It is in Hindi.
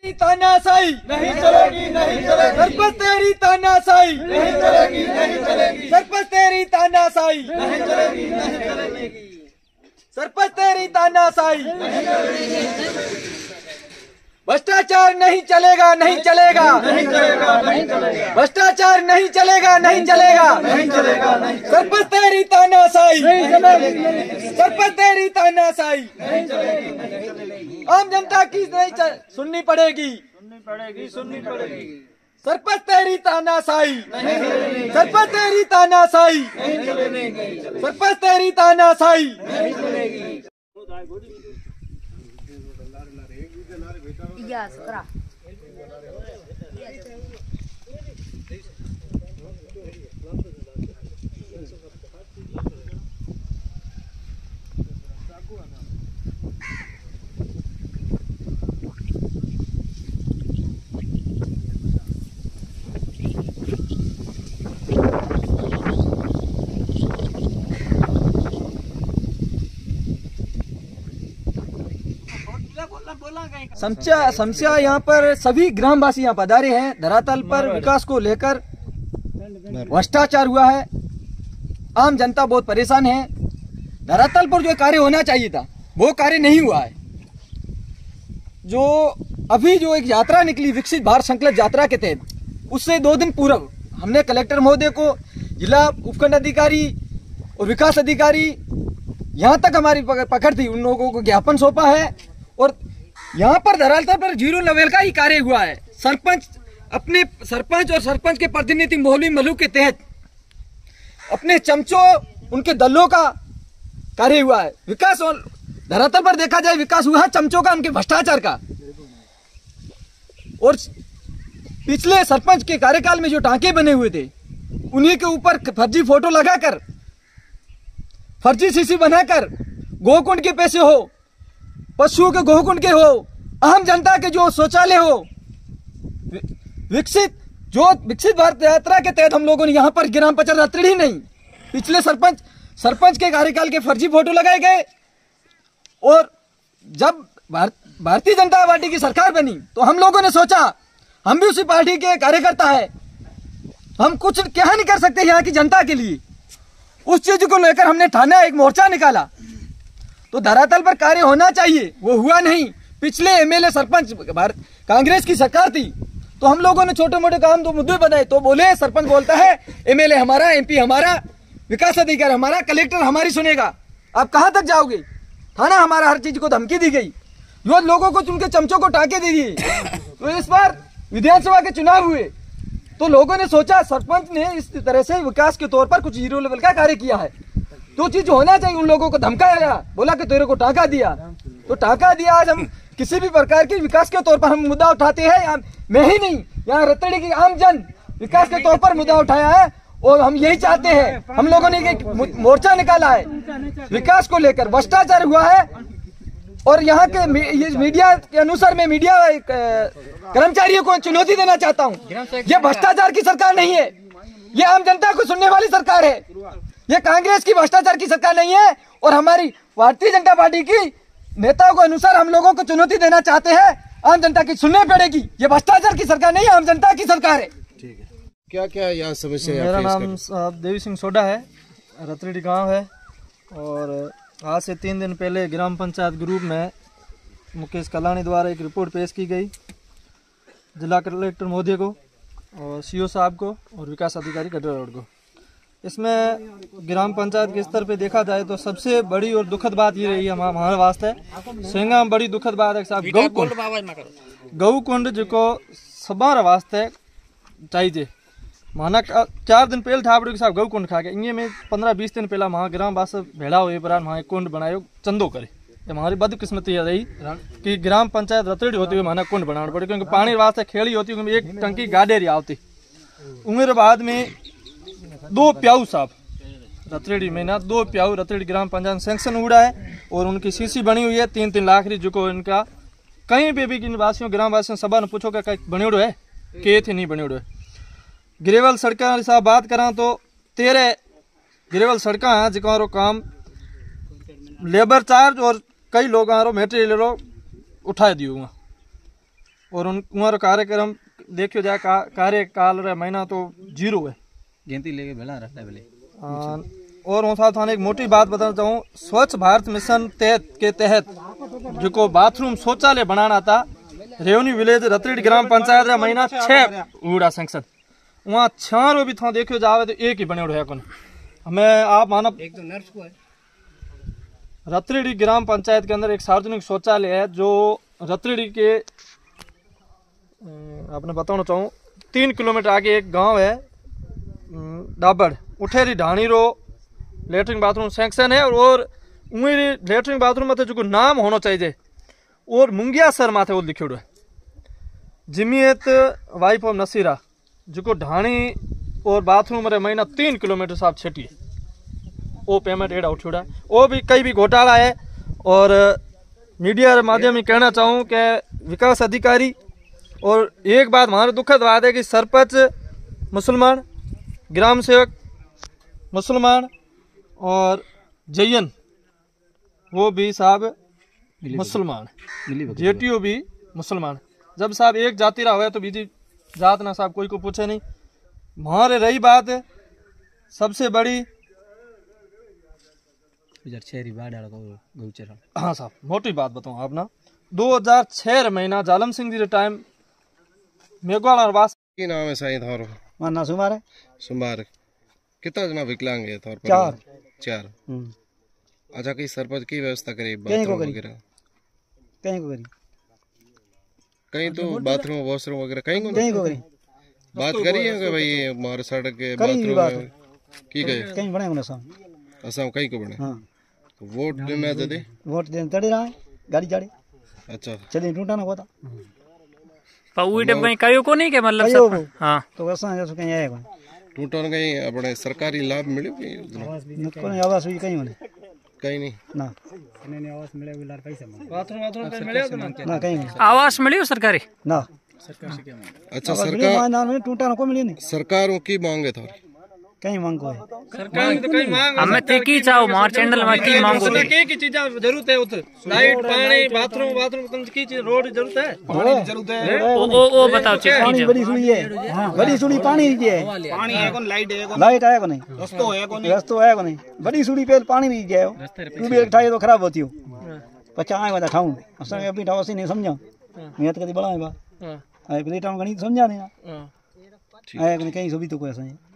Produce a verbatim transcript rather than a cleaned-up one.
तानाशाही नहीं चलेगी, नहीं चलेगी। सरपंच तेरी तानाशाही नहीं चलेगी, नहीं चलेगी। सरपंच तेरी तानाशाही नहीं चलेगी, नहीं चलेगी। सरपंच तेरी तानाशाही भ्रष्टाचार नहीं चलेगा, नहीं चलेगा, नहीं चलेगा, नहीं चलेगा। भ्रष्टाचार नहीं चलेगा, नहीं चलेगा, नहीं चलेगा, नहीं सरपंच तेरी तानाशाही नहीं चलेगी, सरपंच तेरी तानाशाही नहीं चलेगी, नहीं चलेगी। आम जनता की नहीं चल- सुननी पड़ेगी, सुननी पड़ेगी, सुननी पड़ेगी। सरपंच तेरी तानाशाही नहीं चलेगी, सरपंच तेरी तानाशाही नहीं चलेगी, सरपंच तेरी तानाशाही नहीं चलेगी। Iya, sekarang. समस्या समस्या यहाँ पर सभी ग्रामवासी यहाँ पधारे हैं। धरातल पर विकास को लेकर भ्रष्टाचार हुआ है, आम जनता बहुत परेशान है। धरातल पर जो कार्य होना चाहिए था वो कार्य नहीं हुआ है। जो अभी जो एक यात्रा निकली विकसित भारत संकल्प यात्रा के तहत, उससे दो दिन पूर्व हमने कलेक्टर महोदय को, जिला उपखंड अधिकारी और विकास अधिकारी, यहाँ तक हमारी पकड़ थी, उन लोगों को ज्ञापन सौंपा है। और यहाँ पर धरातल पर जीरो लेवल का ही कार्य हुआ है। सरपंच अपने सरपंच और सरपंच के प्रतिनिधि मोहल्ली मलूक के तहत अपने चमचों, उनके दलों का कार्य हुआ है। विकास और धरातल पर देखा जाए विकास हुआ है चमचों का, उनके भ्रष्टाचार का। और पिछले सरपंच के कार्यकाल में जो टांके बने हुए थे, उन्हीं के ऊपर फर्जी फोटो लगाकर, फर्जी सीसी बनाकर गोकुंड के पैसे हो, पशुओं के गोकुंड के हो, आम जनता के जो शौचालय हो, विकसित जो विकसित भारत यात्रा के तहत हम लोगों ने यहाँ पर ग्राम पंचायत रतड़ी नहीं, पिछले सरपंच सरपंच के कार्यकाल के फर्जी फोटो लगाए गए। और जब भारत भारतीय जनता पार्टी की सरकार बनी तो हम लोगों ने सोचा हम भी उसी पार्टी के कार्यकर्ता है, हम कुछ क्या नहीं कर सकते यहाँ की जनता के लिए। उस चीज को लेकर हमने थाना एक मोर्चा निकाला। तो धरातल पर कार्य होना चाहिए, वो हुआ नहीं। पिछले एमएलए सरपंच भारत कांग्रेस की सरकार थी, तो हम लोगों ने छोटे मोटे काम दो मुद्दे बनाए, तो बोले सरपंच बोलता है एमएलए हमारा, एमपी हमारा, विकास अधिकारी हमारा, कलेक्टर हमारी सुनेगा। आप कहां तक जाओगे? थाना हमारा, हर चीज को धमकी दी गई, जो लोगों को उनके चमचों को टाके दे दिए। तो इस बार विधानसभा के चुनाव हुए तो लोगों ने सोचा सरपंच ने इस तरह से विकास के तौर पर कुछ जीरो लेवल का कार्य किया है, तो चीज होना चाहिए। उन लोगों को धमकाया, बोला कि तेरे को टाका दिया, तो टाका दिया। आज हम किसी भी प्रकार के विकास के तौर पर हम मुद्दा उठाते हैं, मैं ही नहीं, यहाँ रतड़ी की आम जन विकास के तौर पर मुद्दा उठाया है। और हम यही चाहते हैं, हम लोगों ने एक मोर्चा निकाला है विकास को लेकर। भ्रष्टाचार हुआ है और यहाँ के ये मीडिया के अनुसार मैं मीडिया कर्मचारियों को चुनौती देना चाहता हूँ। ये भ्रष्टाचार की सरकार नहीं है, ये आम जनता को सुनने वाली सरकार है। ये कांग्रेस की भ्रष्टाचार की सरकार नहीं है। और हमारी भारतीय जनता पार्टी की नेताओं को अनुसार हम लोगों को चुनौती देना चाहते हैं, आम जनता की सुननी पड़ेगी। ये भ्रष्टाचार की सरकार नहीं है, आम जनता की सरकार है। ठीक है, क्या क्या यहाँ समस्या? मेरा नाम देवी सिंह सोडा है, रतड़ी गांव है। और आज से तीन दिन पहले ग्राम पंचायत ग्रुप में मुकेश कलानी द्वारा एक रिपोर्ट पेश की गई जिला कलेक्टर महोदय को और सीओ साहब को और विकास अधिकारी कटरा रोड को। इसमें ग्राम पंचायत के स्तर पे देखा जाए तो सबसे बड़ी और दुखद बात ये रही है हमारे वास्ते, सेंगा में बड़ी दुखद बात है साहब, गौ कुंड गौ कुंड जो सबार वास्ते चाहिए। माना चार दिन पहले था आपके साहब गौ कुंड खा के इंगे में पंद्रह बीस दिन पहला वहाँ ग्राम वास भेड़ा हुए पर वहाँ एक कुंड बनायो चंदो करे। ये हमारी बदकिस्मती है रही कि ग्राम पंचायत रतड़ी होती हुई माना कुंड बनाना पड़े, क्योंकि पानी वास्ते खेड़ी होती है, एक टंकी गाडेरी आती। उम्र बाद में दो प्याऊ साहब रतड़ी में ना दो प्याऊ रतड़ी ग्राम पंचायत सेंक्शन हुआ है और उनकी सीसी बनी हुई है तीन तीन लाख री, जो इनका कहीं पे भी वासियों ग्राम वासियों सभा ने पूछो क्या बनेड़ो है के थे नहीं बनेड़ो है। गिरेवल सड़क साहब बात करा तो तेरह गिरेवल सड़क है जिको काम लेबर चार्ज और कई लोग मटेरियल उठा दियो। और उन उनरो कार्यक्रम देखियो जाए का, कार्यकाल रे महीना तो जीरो है गिनती लेके भेड़ा रखता है भले। आ, और वो साथ थाने एक मोटी बात बताना चाहूँ, स्वच्छ भारत मिशन तहत के तहत जो बाथरूम शौचालय बनाना था रेवन्यू विलेज रतड़ी ग्राम पंचायत रा महीना छह उड़ा सैंक्शन वहाँ छह भी था देखियो जावे तो एक ही बने है कौन हमें आप मानो एक तो नर्स को है। रतड़ी ग्राम पंचायत के अंदर एक सार्वजनिक शौचालय है जो रतड़ी के आपने बताना चाहूँ तीन किलोमीटर आगे एक गांव है डाबड़ उठेरी ढाणी रो लेटरिन बाथरूम सैंक्शन है और उई लेटरिन बाथरूम में जो नाम होना चाहिए और मुंगिया सर माथे वो लिखियोड़ो है जिमियत वाइफ ऑफ नसीरा जो ढाणी और बाथरूम रे महीना तीन किलोमीटर साहब छटिए वो पेमेंट एड़ा उठियोड़ा वो भी कई भी घोटाला है। और मीडिया के माध्यम में कहना चाहूँ कि विकास अधिकारी और एक बात हमारे दुखद बात है कि सरपंच मुसलमान ग्राम सेवक मुसलमान और जयन वो भी साहब मुसलमान जेटीओ भी मुसलमान। जब साहब एक जाति रहा हुआ तो बीजी जात ना साहब कोई को पूछे नहीं। हमारे रही बात सबसे बड़ी हाँ साहब मोटी बात बताऊँ आप ना दो हजार छह महीना जालम सिंह जी टाइम मेघवाल वास की नाम है साईं थारो माना सुमार है सुमार कितना जना विकलांग है थार पर चार चार अच्छा कई सरपंच की व्यवस्था करे कहीं को बाथरूम करी वगैरह कहीं को करी कहीं तो बाथरूम वॉशरूम वगैरह कहीं को कहीं को करी बात करी है कि भाई हमारे सड़क के करी बाथरूम बात में की गए कहीं बने होना साहब असम कहीं को बने हाँ तो वोट देना दे वोट देने तड़े रहा है गाड़ी चढ़े अच्छा चलिए टूटा ना होता पर उई डब कहीं कयो को नहीं के मतलब कयो सब को। हाँ तो वैसा जैसे कहीं आएगा टूटन कहीं अपने सरकारी लाभ मिले कहीं नको नहीं आवाज हुई कहीं होने कहीं नहीं ना बाथरूम बाथरूम पे मिले तो ना ना कहीं नहीं आवास मिली सरकारी ना अच्छा आवाज मिली सरकार मां में टूटा ना को मिली नहीं सरकारों की मांगे थारी कहीं मांगो है सरकार की तो कई मांग हमें ते की चाहो मार चैनल में की मांगो उसने के की चीजा जरूरत है उधर लाइट पानी बाथरूम बाथरूम तुम की चीज रोड जरूरत है पानी की जरूरत है ओ ओ ओ बताओ चेक पानी कीजिए बड़ी सुनी है बड़ी सुनी पानी की है पानी है कौन लाइट है कौन लाइट आया को नहीं रस्तो है कौन रस्तो है को नहीं बड़ी सुनी पे पानी भी जाए ट्यूबवेल ठाए तो खराब होती हो पचा आए वाला खाऊं असा अभी ठावसी नहीं समझा मैं तो कभी बड़ा है बा हां आए प्लेटा में गणित समझा नहीं हां आए कहीं सुबह तो कोई ऐसा